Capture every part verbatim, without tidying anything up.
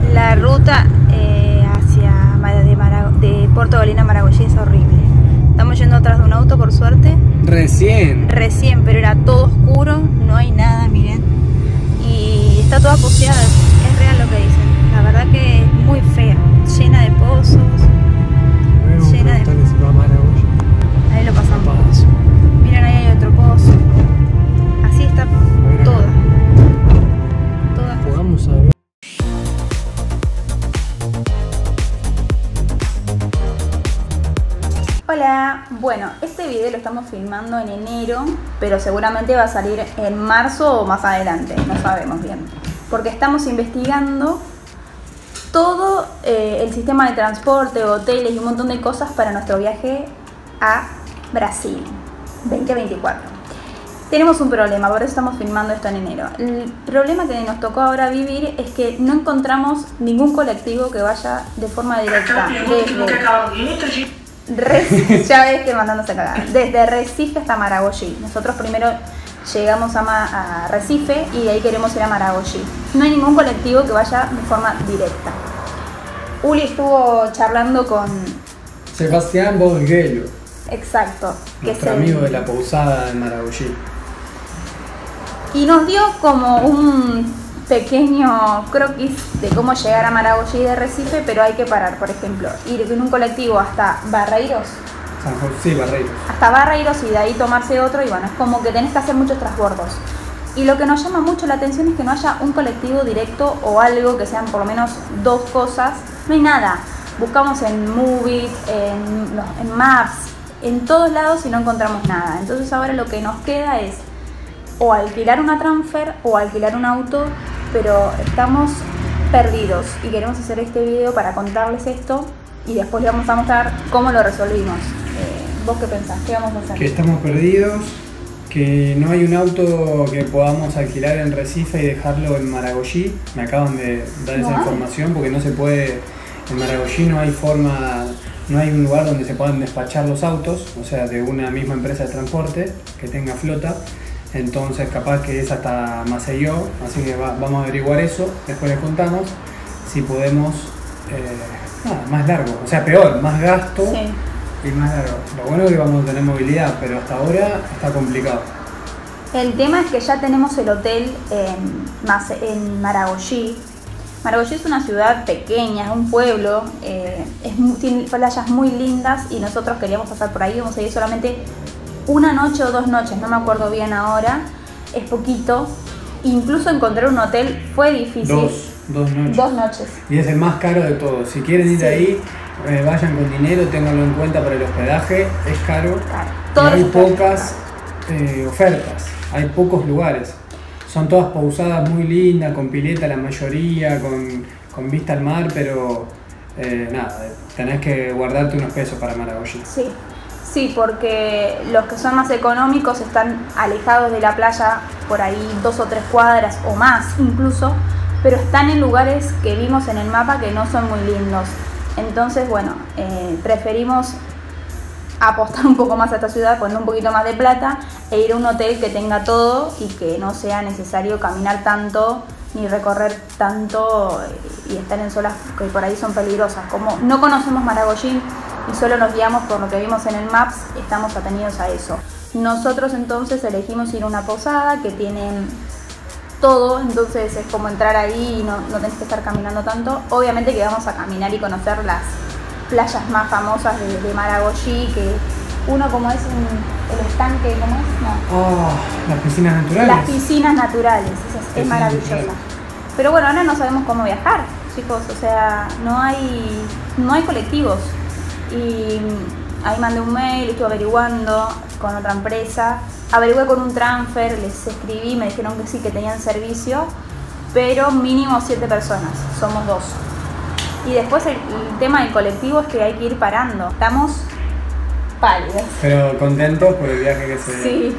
La ruta eh, hacia de, Mara, de Puerto Bolín a Maragogi es horrible. Estamos yendo atrás de un auto, por suerte. Recién. Recién, pero era todo oscuro, no hay nada, miren. Y está toda poseada, es real lo que dicen. La verdad que es muy fea, llena de pozos. Bueno, llena de... Ahí lo pasamos. Miren, ahí hay otro pozo. Así está toda. Toda. Podamos saber. Hola, bueno, este video lo estamos filmando en enero, pero seguramente va a salir en marzo o más adelante, no sabemos bien, porque estamos investigando todo eh, el sistema de transporte, hoteles y un montón de cosas para nuestro viaje a Brasil veinte veinticuatro. Tenemos un problema, por eso estamos filmando esto en enero. El problema que nos tocó ahora vivir es que no encontramos ningún colectivo que vaya de forma directa desde... Recife, ya ves que mandándose a cagar. Desde Recife hasta Maragogi. Nosotros primero llegamos a, Ma a Recife y de ahí queremos ir a Maragogi. No hay ningún colectivo que vaya de forma directa. Uli estuvo charlando con Sebastián Borguello. Exacto. Que Nuestro es el... amigo de la Pousada en Maragogi. Y nos dio como un pequeño croquis de cómo llegar a Maragogi de Recife, pero hay que parar, por ejemplo, ir en un colectivo hasta Barreiros. San José, sí, Barreiros. Hasta Barreiros y de ahí tomarse otro, y bueno, es como que tenés que hacer muchos transbordos. Y lo que nos llama mucho la atención es que no haya un colectivo directo o algo que sean por lo menos dos cosas. No hay nada. Buscamos en Movies, en, no, en Maps, en todos lados y no encontramos nada. Entonces ahora lo que nos queda es o alquilar una transfer o alquilar un auto, pero estamos perdidos y queremos hacer este video para contarles esto y después les vamos a mostrar cómo lo resolvimos. Eh, ¿Vos qué pensás? ¿Qué vamos a hacer? Que estamos perdidos, que no hay un auto que podamos alquilar en Recife y dejarlo en Maragogi. Me acaban de dar esa No hay. información porque no se puede, en Maragogi no hay forma, no hay un lugar donde se puedan despachar los autos, o sea, de una misma empresa de transporte que tenga flota. Entonces capaz que es hasta Maceió, así que va, vamos a averiguar eso, después les contamos si podemos, eh, nada, más largo, o sea peor, más gasto Sí. y más largo. Lo bueno es que vamos a tener movilidad, pero hasta ahora está complicado. El tema es que ya tenemos el hotel en, Mace- en Maragogi. Maragogi es una ciudad pequeña, es un pueblo, eh, es, mu- tiene playas muy lindas y nosotros queríamos pasar por ahí, vamos a ir solamente una noche o dos noches, no me acuerdo bien ahora, es poquito. Incluso encontrar un hotel fue difícil. Dos, dos noches. Dos noches. Y es el más caro de todos. Si quieren ir Sí. ahí, eh, vayan con dinero, ténganlo en cuenta para el hospedaje, es caro. Claro. Y Todos hay los hoteles pocas eh, ofertas, hay pocos lugares. Son todas pausadas muy lindas, con pileta la mayoría, con, con vista al mar, pero eh, nada, tenés que guardarte unos pesos para Maragogi. Sí. Sí, porque los que son más económicos están alejados de la playa por ahí dos o tres cuadras o más incluso, pero están en lugares que vimos en el mapa que no son muy lindos. Entonces, bueno, eh, preferimos apostar un poco más a esta ciudad, poner un poquito más de plata e ir a un hotel que tenga todo y que no sea necesario caminar tanto ni recorrer tanto y estar en zonas que por ahí son peligrosas. Como no conocemos Maragogi y solo nos guiamos por lo que vimos en el Maps, estamos atenidos a eso. Nosotros entonces elegimos ir a una posada que tienen todo, entonces es como entrar ahí y no, no tenés que estar caminando tanto. Obviamente que vamos a caminar y conocer las playas más famosas de, de Maragogi, que uno como es un, el estanque, ¿cómo es? No. Oh, las piscinas naturales. Las piscinas naturales, eso es, es Piscinas maravillosa. naturales. Pero bueno, ahora no sabemos cómo viajar, chicos, o sea, no hay, no hay colectivos. Y ahí mandé un mail, estuve averiguando con otra empresa, averigué con un transfer, les escribí, me dijeron que sí, que tenían servicio, pero mínimo siete personas, somos dos. Y después el, el tema del colectivo es que hay que ir parando, estamos pálidos. Pero contentos por el viaje que se... Sí.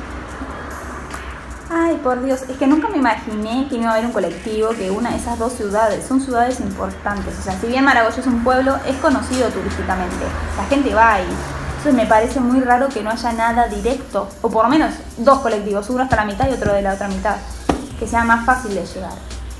Ay, por Dios, es que nunca me imaginé que no iba a haber un colectivo que una de esas dos ciudades, son ciudades importantes. O sea, si bien Maragogi es un pueblo, es conocido turísticamente, la gente va ahí. Entonces me parece muy raro que no haya nada directo, o por lo menos dos colectivos, uno hasta la mitad y otro de la otra mitad, que sea más fácil de llegar.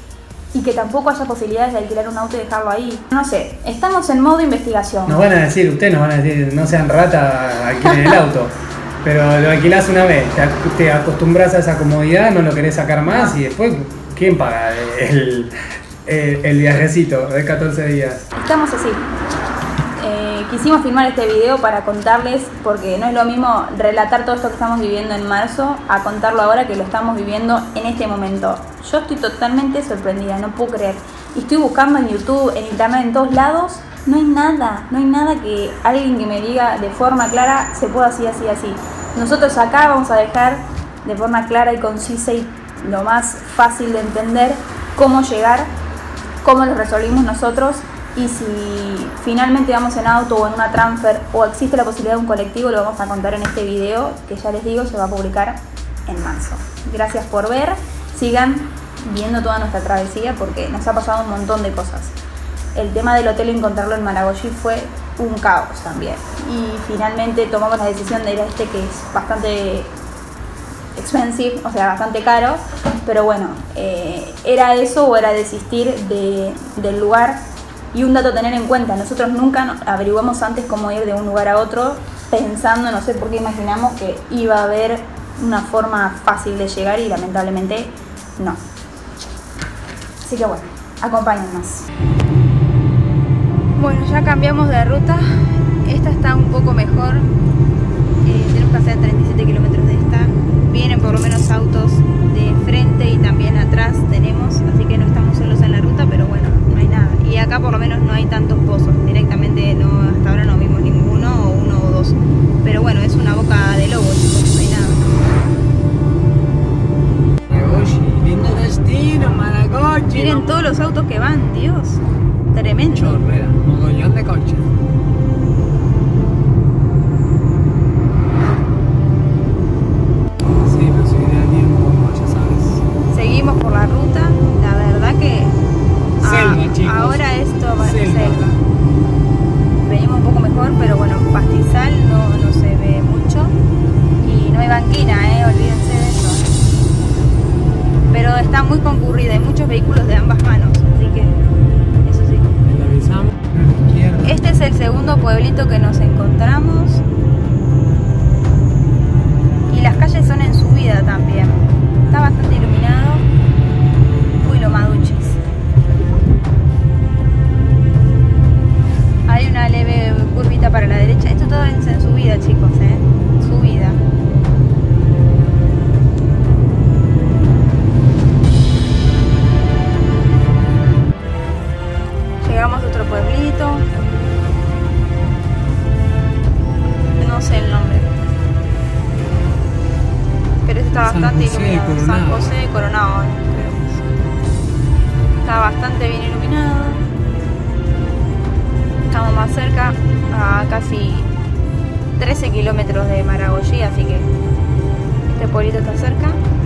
y que tampoco haya posibilidades de alquilar un auto y dejarlo ahí. No sé, estamos en modo investigación. Nos van a decir, ustedes nos van a decir, no sean rata, alquilen el auto. Pero lo alquilás una vez, te, te acostumbras a esa comodidad, no lo querés sacar más y después, ¿quién paga el, el, el viajecito de catorce días? Estamos así. Eh, quisimos filmar este video para contarles, porque no es lo mismo relatar todo esto que estamos viviendo en marzo a contarlo ahora que lo estamos viviendo en este momento. Yo estoy totalmente sorprendida, no puedo creer. Y estoy buscando en YouTube, en internet, en todos lados. No hay nada, no hay nada que alguien que me diga de forma clara se pueda así, así, así. Nosotros acá vamos a dejar de forma clara y concisa y lo más fácil de entender cómo llegar, cómo lo resolvimos nosotros y si finalmente vamos en auto o en una transfer o existe la posibilidad de un colectivo, lo vamos a contar en este video que ya les digo se va a publicar en marzo. Gracias por ver, sigan viendo toda nuestra travesía porque nos ha pasado un montón de cosas. El tema del hotel, encontrarlo en Maragogi fue un caos también. Y finalmente tomamos la decisión de ir a este que es bastante expensive, o sea, bastante caro. Pero bueno, eh, era eso o era desistir de, del lugar. Y un dato a tener en cuenta, nosotros nunca averiguamos antes cómo ir de un lugar a otro pensando, no sé por qué imaginamos que iba a haber una forma fácil de llegar y lamentablemente no. Así que bueno, acompáñennos. Bueno, ya cambiamos de ruta, esta está un poco mejor, eh, tenemos que hacer treinta y siete kilómetros de esta, vienen por lo menos autos de frente y también atrás tenemos, así que no estamos solos en la ruta, pero bueno, no hay nada. Y acá por lo menos no hay tantos pozos, directamente no, hasta ahora no vimos ninguno o uno o dos, pero bueno, es una boca de lobo, chicos, no hay nada. Maragogi, lindo destino, Maragogi. Miren todos los autos que van, Dios. Tremendo. Chorrera, mogollón de coches. Sí, pero si viene alguien, como ya sabes. Seguimos por la ruta, la verdad que Selva, a, chicos. ahora esto va a ser Selva. selva. Venimos un poco mejor, pero bueno, pastizal no, no se ve mucho y no hay banquina, eh, olvídense de eso. Pero está muy concurrida, hay muchos vehículos de ambas manos, así que eso sí. Le avisamos. Este es el segundo pueblito que nos encontramos y las calles son en subida también. Está bastante iluminado. Uy, lo maduchis. Hay una leve curvita para la derecha. Esto todo es en subida, chicos, ¿eh? Subida. Llegamos a otro pueblito. No sé el nombre. Pero este está San bastante José iluminado. Coronado. San José Coronado, creo que es. Está bastante bien iluminado. Estamos más cerca, a casi trece kilómetros de Maragogi, así que este pueblito está cerca.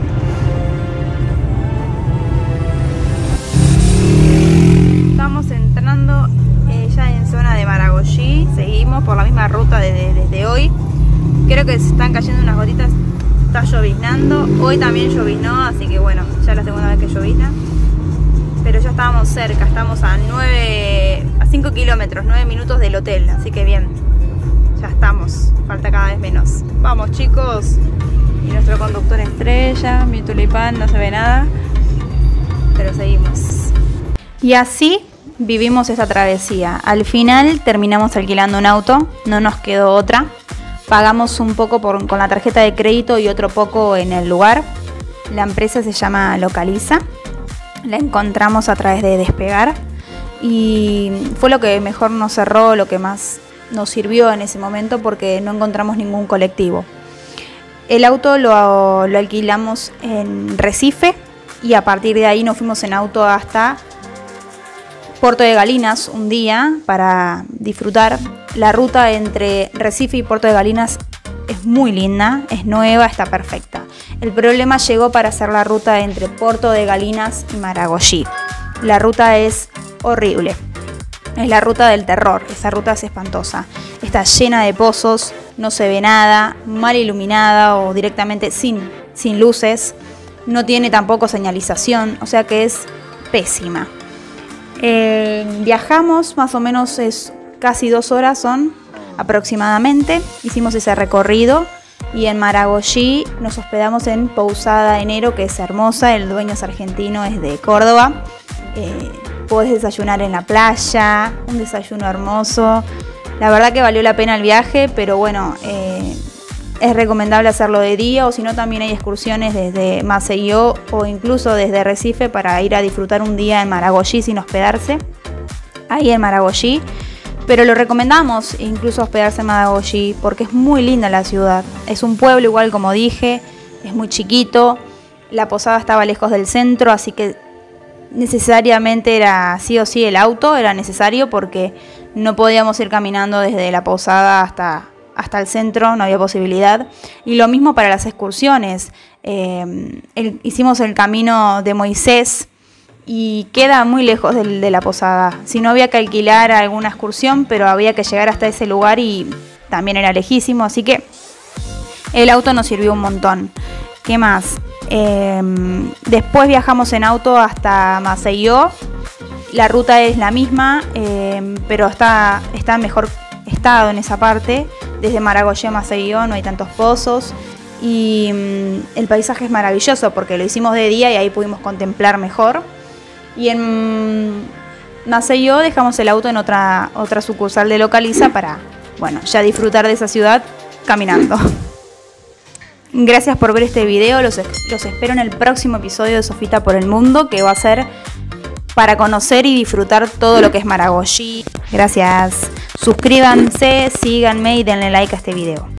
Estamos entrando eh, ya en zona de Maragogi, seguimos por la misma ruta desde, desde hoy. Creo que se están cayendo unas gotitas, está lloviznando, hoy también lloviznó, así que bueno, ya es la segunda vez que llovizna. Pero ya estábamos cerca, estamos a nueve, a cinco kilómetros, nueve minutos del hotel, así que bien, ya estamos, falta cada vez menos. Vamos chicos, y nuestro conductor estrella, mi tulipán, no se ve nada, pero seguimos. Y así vivimos esa travesía. Al final terminamos alquilando un auto, no nos quedó otra. Pagamos un poco por, con la tarjeta de crédito y otro poco en el lugar. La empresa se llama Localiza. La encontramos a través de Despegar y fue lo que mejor nos cerró, lo que más nos sirvió en ese momento porque no encontramos ningún colectivo. El auto lo, lo alquilamos en Recife y a partir de ahí nos fuimos en auto hasta Puerto de Galinas un día para disfrutar. La ruta entre Recife y Puerto de Galinas es muy linda, es nueva, está perfecta. El problema llegó para hacer la ruta entre Puerto de Galinas y Maragogi. La ruta es horrible, es la ruta del terror, esa ruta es espantosa. Está llena de pozos, no se ve nada, mal iluminada o directamente sin, sin luces. No tiene tampoco señalización, o sea que es pésima. Eh, viajamos, más o menos es casi dos horas son aproximadamente. Hicimos ese recorrido y en Maragogi nos hospedamos en Pousada Enero, que es hermosa. El dueño es argentino, es de Córdoba. Eh, podés desayunar en la playa, un desayuno hermoso. La verdad que valió la pena el viaje, pero bueno, eh, es recomendable hacerlo de día, o si no también hay excursiones desde Maceió o incluso desde Recife para ir a disfrutar un día en Maragogi sin hospedarse, ahí en Maragogi. Pero lo recomendamos incluso hospedarse en Maragogi porque es muy linda la ciudad. Es un pueblo igual, como dije, es muy chiquito. La posada estaba lejos del centro, así que necesariamente era sí o sí el auto, era necesario porque no podíamos ir caminando desde la posada hasta, hasta el centro, no había posibilidad. Y lo mismo para las excursiones. Eh, el, hicimos el camino de Moisés y queda muy lejos de, de la posada. Si no, había que alquilar alguna excursión, pero había que llegar hasta ese lugar y también era lejísimo, así que el auto nos sirvió un montón. ¿Qué más? Eh, después viajamos en auto hasta Maceió. La ruta es la misma, eh, pero está, está en mejor estado en esa parte. Desde Maragogi a Maceió no hay tantos pozos y mm, el paisaje es maravilloso porque lo hicimos de día y ahí pudimos contemplar mejor. Y en Maceió dejamos el auto en otra, otra sucursal de Localiza para, bueno, ya disfrutar de esa ciudad caminando. Gracias por ver este video, los, los espero en el próximo episodio de Sofita por el Mundo, que va a ser para conocer y disfrutar todo lo que es Maragogi. Gracias. Suscríbanse, síganme y denle like a este video.